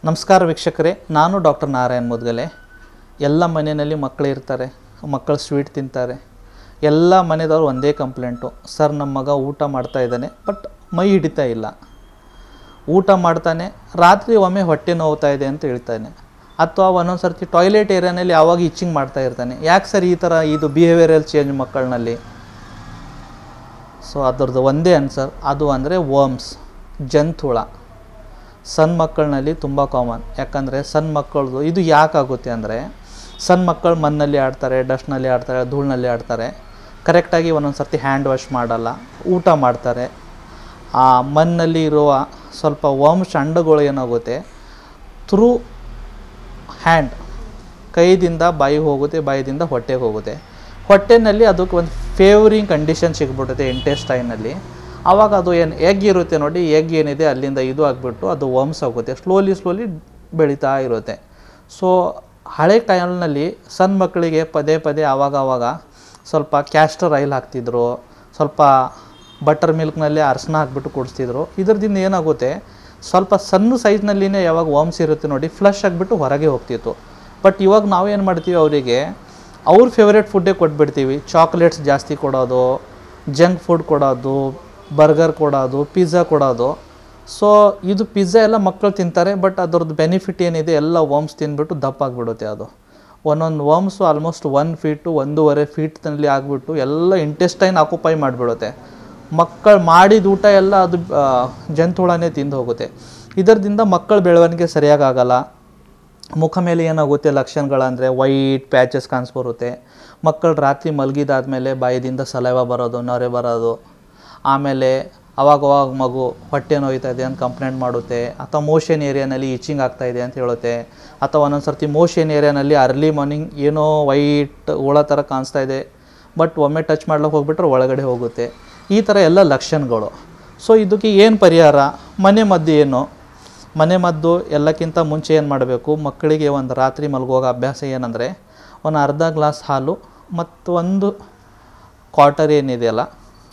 ನಮಸ್ಕಾರ ವೀಕ್ಷಕರೇ, ನಾನು ಡಾಕ್ಟರ್ ನಾರಾಯಣ್ ಮುದ್ಗಲೆ. ಎಲ್ಲ ಮನೆಯಲ್ಲಿ ಮಕ್ಕಳು ಇರ್ತಾರೆ, ಮಕ್ಕಳು ಸ್ವೀಟ್ ತಿಂತಾರೆ. ಎಲ್ಲ ಮನೆದವ್ರು ಒಂದೇ ಕಂಪ್ಲೇಂಟು, ಸರ್ ನಮ್ಮ ಮಗ ಊಟ ಮಾಡ್ತಾ ಇದ್ದಾನೆ ಬಟ್ ಮೈ ಹಿಡಿತಾ ಇಲ್ಲ. ಊಟ ಮಾಡ್ತಾನೆ, ರಾತ್ರಿ ಒಮ್ಮೆ ಹೊಟ್ಟೆ ನೋವ್ತಾ ಇದೆ ಅಂತ ಹೇಳ್ತಾನೆ, ಅಥವಾ ಒಂದೊಂದು ಸರ್ತಿ ಟಾಯ್ಲೆಟ್ ಏರಿಯಾನಲ್ಲಿ ಯಾವಾಗ ಇಚ್ಚಿಂಗ್ ಮಾಡ್ತಾ ಇರ್ತಾನೆ. ಯಾಕೆ ಸರ್ ಈ ಥರ ಇದು ಬಿಹೇವಿಯರಲ್ ಚೇಂಜ್ ಮಕ್ಕಳಲ್ಲಿ? ಸೊ ಅದರದ್ದು ಒಂದೇ ಆನ್ಸರ್, ಅದು ಅಂದರೆ ವರ್ಮ್ಸ್, ಜಂತುಳ. ಸಣ್ಣ ಮಕ್ಕಳಲ್ಲಿ ತುಂಬ ಕಾಮನ್. ಯಾಕಂದರೆ ಸಣ್ಣ ಮಕ್ಕಳದು ಇದು ಯಾಕಾಗುತ್ತೆ ಅಂದರೆ, ಸಣ್ಣ ಮಕ್ಕಳು ಮಣ್ಣಲ್ಲಿ ಆಡ್ತಾರೆ, ಡಸ್ಟ್ನಲ್ಲಿ ಆಡ್ತಾರೆ, ಧೂಳಿನಲ್ಲಿ ಆಡ್ತಾರೆ. ಕರೆಕ್ಟಾಗಿ ಒಂದೊಂದು ಸರ್ತಿ ಹ್ಯಾಂಡ್ ವಾಶ್ ಮಾಡಲ್ಲ, ಊಟ ಮಾಡ್ತಾರೆ. ಆ ಮಣ್ಣಲ್ಲಿ ಇರುವ ಸ್ವಲ್ಪ ವರ್ಮ್ಸ್ ಅಂಡಗಳು ಏನಾಗುತ್ತೆ, ಥ್ರೂ ಹ್ಯಾಂಡ್, ಕೈದಿಂದ ಬಾಯಿಗೆ ಹೋಗುತ್ತೆ, ಬಾಯಿದಿಂದ ಹೊಟ್ಟೆಗೆ ಹೋಗುತ್ತೆ. ಹೊಟ್ಟೆನಲ್ಲಿ ಅದಕ್ಕೆ ಒಂದು ಫೇವರಿಂಗ್ ಕಂಡೀಷನ್ ಸಿಗ್ಬಿಡುತ್ತೆ ಇಂಟೆಸ್ಟೈನಲ್ಲಿ. ಆವಾಗ ಅದು ಏನು ಎಗ್ ಇರುತ್ತೆ ನೋಡಿ, ಎಗ್ ಏನಿದೆ ಅಲ್ಲಿಂದ ಇದು ಆಗಿಬಿಟ್ಟು ಅದು ವರ್ಮ್ಸ್ ಆಗುತ್ತೆ, ಸ್ಲೋಲಿ ಬೆಳೀತಾ ಇರುತ್ತೆ. ಸೊ ಹಳೆ ಟೈಮ್ನಲ್ಲಿ ಸಣ್ಣ ಮಕ್ಕಳಿಗೆ ಪದೇ ಪದೇ ಆವಾಗ ಸ್ವಲ್ಪ ಕ್ಯಾಸ್ಟರ್ ಆಯಿಲ್ ಹಾಕ್ತಿದ್ರು, ಸ್ವಲ್ಪ ಬಟರ್ ಮಿಲ್ಕ್ನಲ್ಲಿ ಅರಶಿನ ಹಾಕ್ಬಿಟ್ಟು ಕುಡಿಸ್ತಿದ್ರು. ಇದರದಿಂದ ಏನಾಗುತ್ತೆ, ಸ್ವಲ್ಪ ಸಣ್ಣ ಸೈಜ್ನಲ್ಲಿನೇ ಯಾವಾಗ ವರ್ಮ್ಸ್ ಇರುತ್ತೆ ನೋಡಿ, ಫ್ಲಶ್ ಆಗಿಬಿಟ್ಟು ಹೊರಗೆ ಹೋಗ್ತಿತ್ತು. ಬಟ್ ಇವಾಗ ನಾವೇನು ಮಾಡ್ತೀವಿ, ಅವರಿಗೆ ಅವ್ರ ಫೇವ್ರೇಟ್ ಫುಡ್ಡೇ ಕೊಟ್ಬಿಡ್ತೀವಿ. ಚಾಕ್ಲೇಟ್ಸ್ ಜಾಸ್ತಿ ಕೊಡೋದು, ಜಂಕ್ ಫುಡ್ ಕೊಡೋದು, ಬರ್ಗರ್ ಕೊಡೋದು, ಪಿಜ್ಜಾ ಕೊಡೋದು. ಸೊ ಇದು ಪಿಜ್ಜಾ ಎಲ್ಲ ಮಕ್ಕಳು ತಿಂತಾರೆ, ಬಟ್ ಅದರದ್ದು ಬೆನಿಫಿಟ್ ಏನಿದೆ ಎಲ್ಲ ವರ್ಮ್ಸ್ ತಿಂದ್ಬಿಟ್ಟು ದಪ್ಪ ಆಗಿಬಿಡುತ್ತೆ. ಅದು ಒಂದೊಂದು ವರ್ಮ್ಸು ಆಲ್ಮೋಸ್ಟ್ 1 ಫೀಟು 1.5 ಫೀಟ್ನಲ್ಲಿ ಆಗಿಬಿಟ್ಟು ಎಲ್ಲ ಇಂಟೆಸ್ಟೈನ್ ಆಕ್ಯುಪೈ ಮಾಡಿಬಿಡುತ್ತೆ. ಮಕ್ಕಳು ಮಾಡಿದ ಊಟ ಎಲ್ಲ ಅದು ಜಂತುಳನೇ ತಿಂದು ಹೋಗುತ್ತೆ. ಇದರಿಂದ ಮಕ್ಕಳ ಬೆಳವಣಿಗೆ ಸರಿಯಾಗಿ ಆಗಲ್ಲ. ಮುಖ ಮೇಲೆ ಏನಾಗುತ್ತೆ ಲಕ್ಷಣಗಳಂದರೆ ವೈಟ್ ಪ್ಯಾಚಸ್ ಕಾಣಿಸ್ಬರುತ್ತೆ. ಮಕ್ಕಳು ರಾತ್ರಿ ಮಲಗಿದಾದ್ಮೇಲೆ ಬಾಯದಿಂದ ಸಲೈವ ಬರೋದು, ನೊರೆ ಬರೋದು. ಆಮೇಲೆ ಅವಾಗವಾಗ ಮಗು ಹೊಟ್ಟೆ ನೋಯ್ತಾ ಇದೆ ಅಂತ ಕಂಪ್ಲೇಂಟ್ ಮಾಡುತ್ತೆ, ಅಥವಾ ಮೋಷನ್ ಏರಿಯಾನಲ್ಲಿ ಇಚಿಂಗ್ ಆಗ್ತಾಯಿದೆ ಅಂತ ಹೇಳುತ್ತೆ, ಅಥವಾ ಒಂದೊಂದು ಸರ್ತಿ ಮೋಷನ್ ಏರಿಯಾನಲ್ಲಿ ಅರ್ಲಿ ಮಾರ್ನಿಂಗ್ ಏನೋ ವೈಟ್ ಹುಳ ಥರ ಕಾಣಿಸ್ತಾ ಇದೆ, ಬಟ್ ಒಮ್ಮೆ ಟಚ್ ಮಾಡ್ಲಿಕ್ಕೆ ಹೋಗ್ಬಿಟ್ರೆ ಒಳಗಡೆ ಹೋಗುತ್ತೆ. ಈ ಥರ ಎಲ್ಲ ಲಕ್ಷಣಗಳು. ಸೊ ಇದಕ್ಕೆ ಏನು ಪರಿಹಾರ? ಮನೆಮದ್ದು ಏನು? ಮನೆಮದ್ದು ಎಲ್ಲಕ್ಕಿಂತ ಮುಂಚೆ ಏನು ಮಾಡಬೇಕು, ಮಕ್ಕಳಿಗೆ ಒಂದು ರಾತ್ರಿ ಮಲಗುವಾಗ ಅಭ್ಯಾಸ ಏನಂದರೆ, ಒಂದು ಅರ್ಧ ಗ್ಲಾಸ್ ಹಾಲು ಮತ್ತು ಒಂದು ಕ್ವಾರ್ಟರ್ ಏನಿದೆಯಲ್ಲ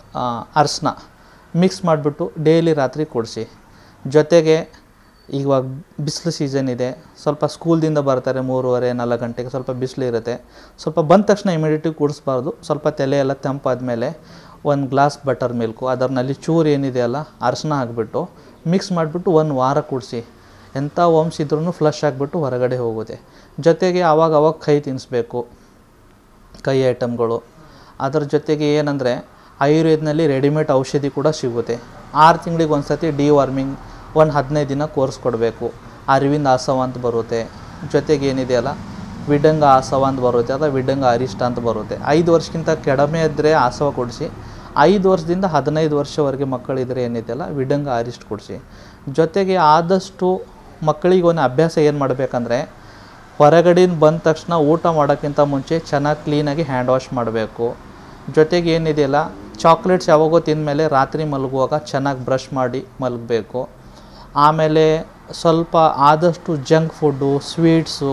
ಅರಶಿನ ಮಿಕ್ಸ್ ಮಾಡಿಬಿಟ್ಟು ಡೈಲಿ ರಾತ್ರಿ ಕೊಡಿಸಿ. ಜೊತೆಗೆ ಇವಾಗ ಬಿಸಿಲು ಸೀಸನ್ ಇದೆ, ಸ್ವಲ್ಪ ಸ್ಕೂಲ್ದಿಂದ ಬರ್ತಾರೆ 3:30-4 ಗಂಟೆಗೆ, ಸ್ವಲ್ಪ ಬಿಸಿಲು ಇರುತ್ತೆ. ಸ್ವಲ್ಪ ಬಂದ ತಕ್ಷಣ ಇಮಿಡಿಯೇಟಿವ್ ಕುಡಿಸ್ಬಾರ್ದು. ಸ್ವಲ್ಪ ತಲೆ ಎಲ್ಲ ತಂಪಾದಮೇಲೆ 1 ಗ್ಲಾಸ್ ಬಟರ್ ಮಿಲ್ಕು, ಅದರಲ್ಲಿ ಚೂರು ಏನಿದೆಯಲ್ಲ ಅರಶಿನ ಹಾಕಿಬಿಟ್ಟು ಮಿಕ್ಸ್ ಮಾಡಿಬಿಟ್ಟು 1 ವಾರ ಕುಡಿಸಿ. ಎಂಥ ವರ್ಮ್ಸ್ ಇದ್ರೂ ಫ್ಲಶ್ ಆಗಿಬಿಟ್ಟು ಹೊರಗಡೆ ಹೋಗುತ್ತೆ. ಜೊತೆಗೆ ಆವಾಗ ಕೈ ತಿನ್ನಿಸ್ಬೇಕು, ಕೈ ಐಟಮ್ಗಳು. ಅದರ ಜೊತೆಗೆ ಏನಂದರೆ, ಆಯುರ್ವೇದನಲ್ಲಿ ರೆಡಿಮೇಡ್ ಔಷಧಿ ಕೂಡ ಸಿಗುತ್ತೆ. 6 ತಿಂಗಳಿಗೆ ಒಂದು ಸತಿ ಡಿವಾರ್ಮಿಂಗ್ ಒಂದು 15 ದಿನ ಕೋರ್ಸ್ ಕೊಡಬೇಕು. ಅರವಿಂದ್ ಆಸವ ಅಂತ ಬರುತ್ತೆ. ಜೊತೆಗೆ ಏನಿದೆಯಲ್ಲ ವಿಡಂಗ ಆಸವ ಅಂತ ಬರುತ್ತೆ, ಅಥವಾ ವಿಡಂಗ ಅರಿಷ್ಟ ಅಂತ ಬರುತ್ತೆ. 5 ವರ್ಷಕ್ಕಿಂತ ಕಡಿಮೆ ಇದ್ದರೆ ಆಸವ ಕೊಡಿಸಿ. 5 ವರ್ಷದಿಂದ 15 ವರ್ಷವರೆಗೆ ಮಕ್ಕಳಿದ್ರೆ ಏನಿದೆಯಲ್ಲ ವಿಡಂಗ ಅರಿಷ್ಟ ಕೊಡಿಸಿ. ಜೊತೆಗೆ ಆದಷ್ಟು ಮಕ್ಕಳಿಗೆ ಒಂದು ಅಭ್ಯಾಸ ಏನು ಮಾಡಬೇಕಂದ್ರೆ, ಹೊರಗಡೆಯಿಂದ ಬಂದ ತಕ್ಷಣ ಊಟ ಮಾಡೋಕ್ಕಿಂತ ಮುಂಚೆ ಚೆನ್ನಾಗಿ ಕ್ಲೀನಾಗಿ ಹ್ಯಾಂಡ್ ವಾಶ್ ಮಾಡಬೇಕು. ಜೊತೆಗೆ ಏನಿದೆಯಲ್ಲ ಚಾಕ್ಲೇಟ್ಸ್ ಯಾವಾಗೋ ತಿಂದಮೇಲೆ ರಾತ್ರಿ ಮಲಗುವಾಗ ಚೆನ್ನಾಗಿ ಬ್ರಷ್ ಮಾಡಿ ಮಲಗಬೇಕು. ಆಮೇಲೆ ಸ್ವಲ್ಪ ಆದಷ್ಟು ಜಂಕ್ ಫುಡ್ಡು, ಸ್ವೀಟ್ಸು,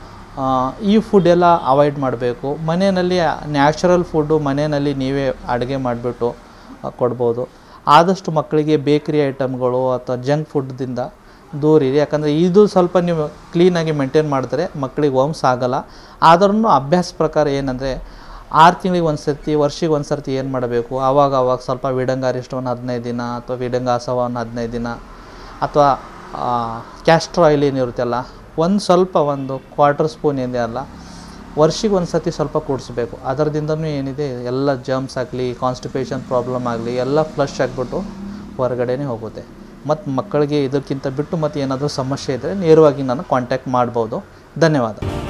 ಈ ಫುಡ್ಡೆಲ್ಲ ಅವಾಯ್ಡ್ ಮಾಡಬೇಕು. ಮನೆಯಲ್ಲಿ ನ್ಯಾಚುರಲ್ ಫುಡ್ಡು ಮನೆಯಲ್ಲಿ ನೀವೇ ಅಡುಗೆ ಮಾಡಿಬಿಟ್ಟು ಕೊಡ್ಬೋದು. ಆದಷ್ಟು ಮಕ್ಕಳಿಗೆ ಬೇಕ್ರಿ ಐಟಮ್ಗಳು ಅಥವಾ ಜಂಕ್ ಫುಡ್ದಿಂದ ದೂರಿರಿ. ಯಾಕಂದರೆ ಇದು ಸ್ವಲ್ಪ ನೀವು ಕ್ಲೀನಾಗಿ ಮೇಂಟೈನ್ ಮಾಡಿದ್ರೆ ಮಕ್ಕಳಿಗೆ ವರ್ಮ್ಸ್ ಆಗೋಲ್ಲ. ಆದ್ರೂ ಅಭ್ಯಾಸ ಪ್ರಕಾರ ಏನಂದರೆ, 6 ತಿಂಗಳಿಗೆ ಒಂದು ಸರ್ತಿ, ವರ್ಷಕ್ಕೆ ಒಂದು ಸರ್ತಿ ಏನು ಮಾಡಬೇಕು, ಆವಾಗ ಸ್ವಲ್ಪ ವಿಡಂಗ ಅರಿಷ್ಟ ಒಂದು 15 ದಿನ, ಅಥವಾ ವಿಡಂಗ ಆಸವ ಒಂದು 15 ದಿನ, ಅಥವಾ ಕ್ಯಾಸ್ಟರ್ ಆಯಿಲ್ ಏನಿರುತ್ತಲ್ಲ ಒಂದು ಕ್ವಾರ್ಟರ್ ಸ್ಪೂನ್ ಏನಿದೆಯಲ್ಲ ವರ್ಷಕ್ಕೆ ಒಂದು ಸರ್ತಿ ಸ್ವಲ್ಪ ಕೂಡಿಸ್ಬೇಕು. ಅದರದಿಂದನೂ ಏನಿದೆ ಎಲ್ಲ ಜರ್ಮ್ಸ್ ಆಗಲಿ, ಕಾನ್ಸ್ಟಿಪೇಷನ್ ಪ್ರಾಬ್ಲಮ್ ಆಗಲಿ ಎಲ್ಲ ಫ್ಲಶ್ ಆಗಿಬಿಟ್ಟು ಹೊರಗಡೆನೇ ಹೋಗುತ್ತೆ. ಮತ್ತು ಮಕ್ಕಳಿಗೆ ಇದಕ್ಕಿಂತ ಬಿಟ್ಟು ಮತ್ತು ಏನಾದರೂ ಸಮಸ್ಯೆ ಇದ್ದರೆ ನೇರವಾಗಿ ನಾನು ಕಾಂಟ್ಯಾಕ್ಟ್ ಮಾಡ್ಬೋದು. ಧನ್ಯವಾದ.